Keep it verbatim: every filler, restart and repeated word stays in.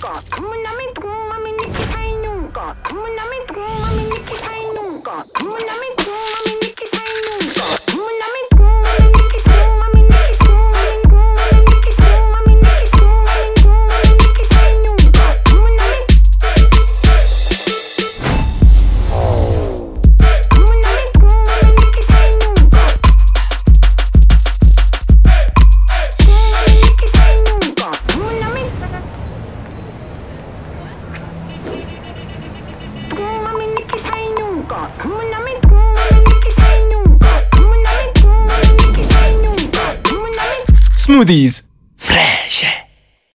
nunca. Como na mente com uma menina que sai nunca. Como na mente com uma menina que sai nunca. Como na mente com uma menina que sai nunca. Como na mente com uma menina que sai uma menina que sai uma menina que sai uma menina que sai uma menina que sai nunca. Como na mente Como na mente com uma menina que sai nunca. Que sai nunca. Como na mente Uma menina que sai nunca. Como na mente com uma menina que sai nunca. Como na mente com uma menina que sai nunca. Como na mente Smoothies. Fresh.